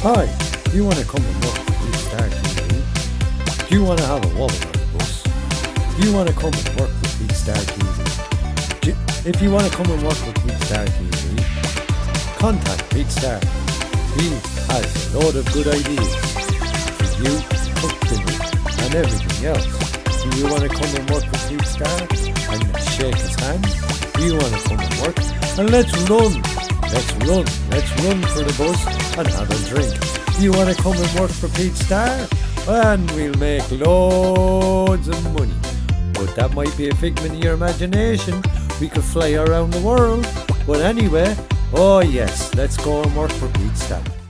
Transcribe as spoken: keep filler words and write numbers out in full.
Hi, do you want to come and work for Pete Star T V? Do you want to have a wobble on the bus? Do you want to come and work for Pete Star T V? Do, if you want to come and work for Pete Star T V, contact Pete Star. He has a load of good ideas for you, cooking, and everything else. Do you want to come and work for Pete Star and shake his hand? Do you want to come and work? And let's run! Let's run! Let's run for the bus and have a drink. Do you want to come and work for Pete Star? And we'll make loads of money. But that might be a figment of your imagination. We could fly around the world. But anyway, oh yes, let's go and work for Pete Star.